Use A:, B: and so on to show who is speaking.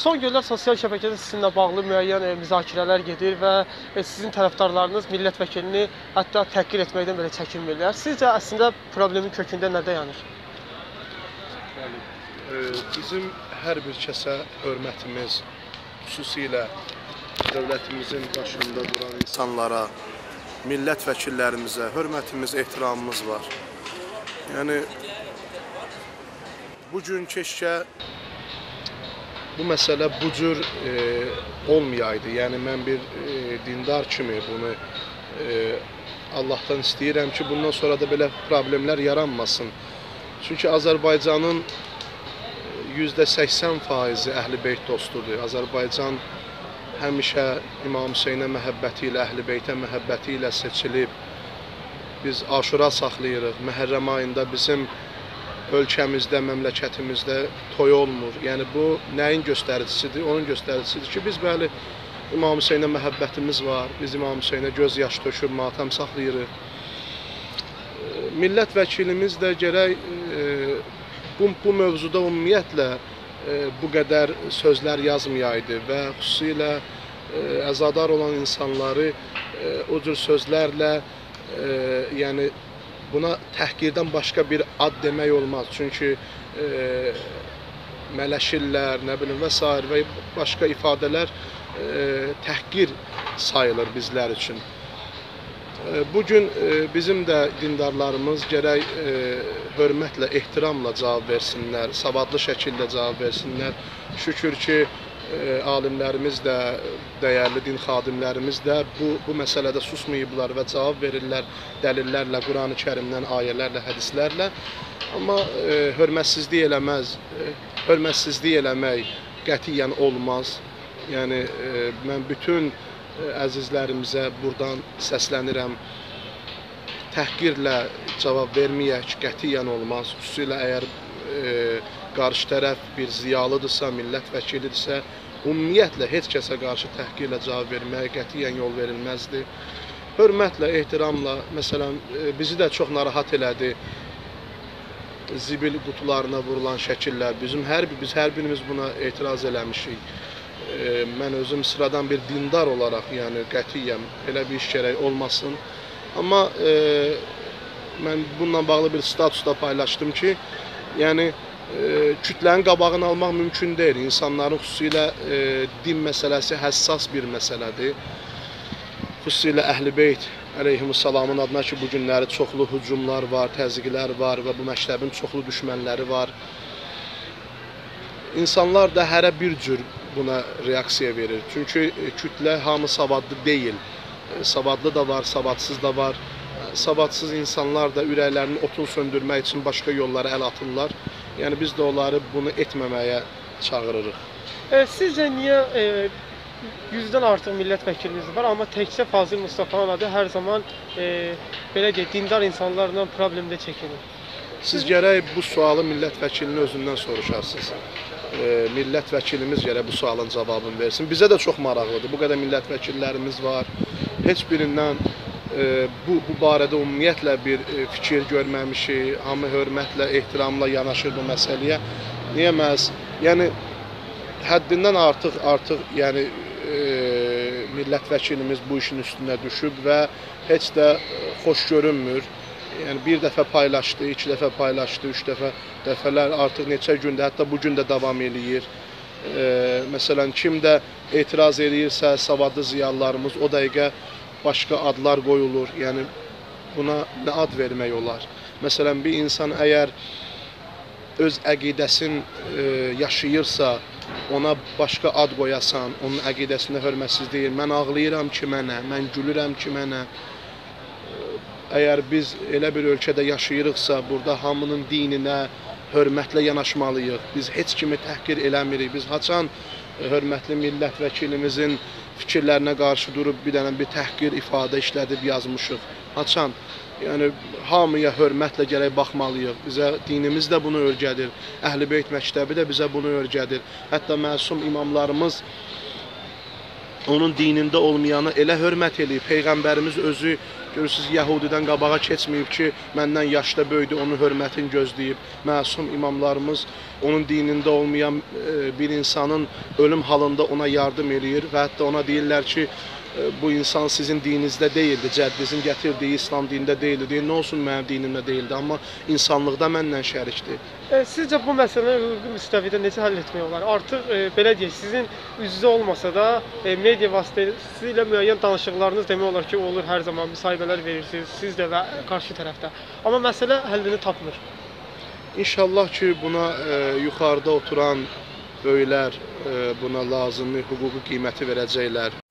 A: Son günlər sosial şəbəkədə sizinlə bağlı müəyyən müzakirələr gedir və sizin tərəfdarlarınız millət vəkilini hətta təhqir etməkdən belə çəkinmirlər. Sizcə əslində problemin kökündə nə dayanır?
B: Bizim hər bir kəsə hörmətimiz, xüsusilə dövlətimizin başında duran insanlara, millət vəkillərimizə hörmətimiz, ehtiramımız var. Yəni, bugün keşkə bu məsələ bu cür olmayaydı. Yəni, mən bir dindar kimi bunu Allahdan istəyirəm ki, bundan sonra da belə problemlər yaranmasın. Çünki Azərbaycanın %80% Əhl-i-Beyt dostudur. Azərbaycan həmişə İmam Hüseynə məhəbbəti ilə, Əhl-i-Beytə məhəbbəti ilə seçilib. Biz Aşura saxlayırıq. Məhərrəm ayında bizim ölkəmizdə, məmləkətimizdə toy olmur. Yəni, bu nəyin göstəricisidir? Onun göstəricisidir ki, biz bəli, İmam Hüseynə məhəbbətimiz var. Biz İmam Hüseynə göz yaş tökür, matəm saxlayırıq. Millət vəkilimiz də gərək bu mövzuda ümumiyyətlə bu qədər sözlər yazmayaydı və xüsusilə əzadar olan insanları o cür sözlərlə, yəni buna təhqirdən başqa bir ad demək olmaz. Çünki mələşirlər, nə bilim və s. və başqa ifadələr təhqir sayılır bizlər üçün. Bugün bizim də dindarlarımız gərək hörmətlə, ehtiramla cavab versinlər, savadlı şəkildə cavab versinlər. Şükür ki, alimlərimiz də, dəyərli din xadimlərimiz də bu məsələdə susmayıblar və cavab verirlər dəlillərlə, Quran-ı Kərimdən, ayələrlə, hədislərlə. Amma hörmətsizlik eləmək qətiyyən olmaz. Yəni, mən bütün əzizlərimizə buradan səslənirəm. Təhqirlə cavab verməyək qətiyyən olmaz. Xüsusilə əgər qarşı tərəf bir ziyalıdırsa, millət vəkilidirsə, ümumiyyətlə heç kəsə qarşı təhqirlə cavab verməyə qətiyyən yol verilməzdir. Hörmətlə, ehtiramla, məsələn, bizi də çox narahat elədi zibil qutularına vurulan şəkillər. Biz hər birimiz buna etiraz eləmişik. Mən özüm sıradan bir dindar olaraq, yəni qətiyyən belə bir iş gərək olmasın. Amma mən bununla bağlı bir statusda paylaşdım ki, yəni kütlənin qabağını almaq mümkün deyil. İnsanların xüsusilə din məsələsi həssas bir məsələdir. Xüsusilə Əhl-i-Beyt əleyhissalamın adına ki, bu günləri çoxlu hücumlar var, təzyiqlər var və bu məktəbin çoxlu düşmənləri var. İnsanlar da hərə bir cür buna reaksiya verir. Çünki kütlə hamı savadlı deyil. Savadlı da var, savadsız da var. Savadsız insanlar da ürəklərini otun söndürmək üçün başqa yollara əl atırlar. Yəni biz də onları bunu etməməyə çağırırıq.
A: Sizcə niyə 100-dən artıq millət vəkilimiz var, amma təkcə Fazil Mustafanov adı hər zaman belə deyək, dindar insanlarla problemdə çəkilir?
B: Siz gərək bu sualı millət vəkilinin özündən soruşarsınız. Millət vəkilimiz gərək bu sualın cavabını versin. Bizə də çox maraqlıdır. Bu qədər millət vəkillərimiz var. Heç birindən bu barədə ümumiyyətlə bir fikir görməmişik. Hamı hörmətlə, ehtiramla yanaşır bu məsələyə. Niyə məhz? Yəni, həddindən artıq yəni, millət vəkilimiz bu işin üstünə düşüb və heç də xoş görünmür. Yəni, bir dəfə paylaşdı, 2 dəfə paylaşdı, 3 dəfələr artıq neçə gündə, hətta bugün də davam eləyir. Məsələn, kim də etiraz eləyirsə, savadlı ziyalılarımız o dəqiqə başqa adlar qoyulur. Yəni, buna nə ad vermək olar? Məsələn, bir insan əgər öz əqidəsini yaşayırsa, ona başqa ad qoyasan, onun əqidəsinə hörmətsiz deyil. Mən ağlayıram ki, mənə, mən gülürəm ki, mənə. Əgər biz elə bir ölkədə yaşayırıqsa, burada hamının dininə hörmətlə yanaşmalıyıq. Biz heç kimi təhqir eləmirik. Biz haçan hörmətli millət vəkilimizin fikirlərinə qarşı durub bir dənə bir təhqir ifadə işlədib yazmışıq. Haçan. Yəni, hamıya hörmətlə gərək baxmalıyıq. Bizə dinimiz də bunu öyrədir. Əhl-i-Beyt məktəbi də bizə bunu öyrədir. Hətta məsum imamlarımız onun dinində olmayanı elə hörmət eləyib. Peyğəmbərimiz özü görürsüz Yəhudidən qabağa keçməyib ki, məndən yaşda böyüdü, onun hörmətini gözləyib. Məsum imamlarımız onun dinində olmayan bir insanın ölüm halında ona yardım eləyir və hətta ona deyirlər ki, bu insan sizin dininizdə deyildi, cəddinizin gətirdiyi İslam dinində deyildi. Deyir, nə olsun mənim dinimdə deyildi, amma insanlıqda məndən şərikdir.
A: Sizcə bu məsələni hüquqi müstəvidə necə həll etmək olar? Artıq belə deyək, sizin üzünüzdə olmasa da media vasitəsilə müəyyən danışıqlarınız demək olar ki, olur, hər zaman müsahibələr verirsiniz, siz də və qarşı tərəfdə. Amma məsələ həllini tapmır.
B: İnşallah ki, buna yuxarıda oturan böyüklər buna lazımi hüquqi qiyməti verəcəklər.